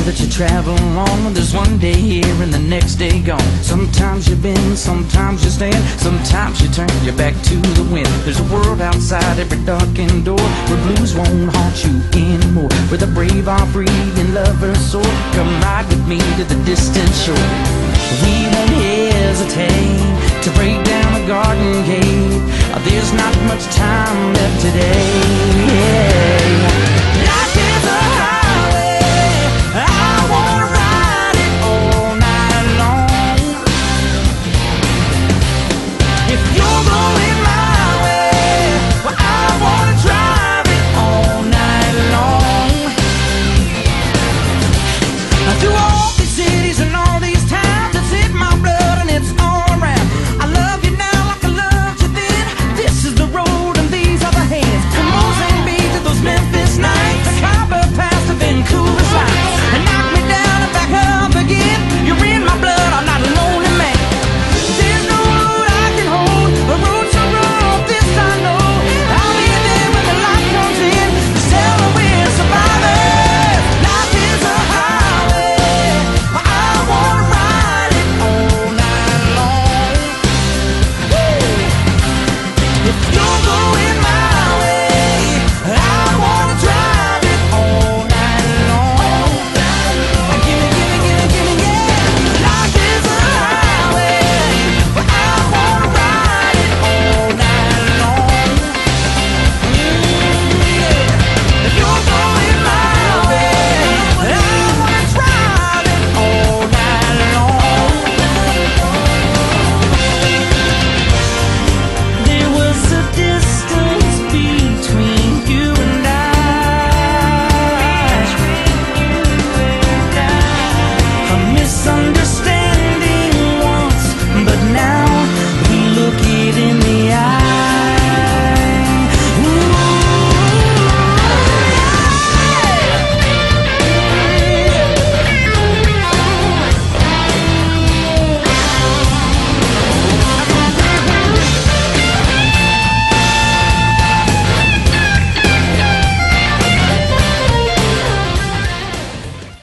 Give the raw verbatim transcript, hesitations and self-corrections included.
that you travel on. There's one day here and the next day gone. Sometimes you bend, sometimes you stand, sometimes you turn your back to the wind. There's a world outside every darkened door, where blues won't haunt you anymore, where the brave are free and lovers soar. Come ride with me to the distant shore. We won't hesitate to break down a garden gate. There's not much time left today. Yeah.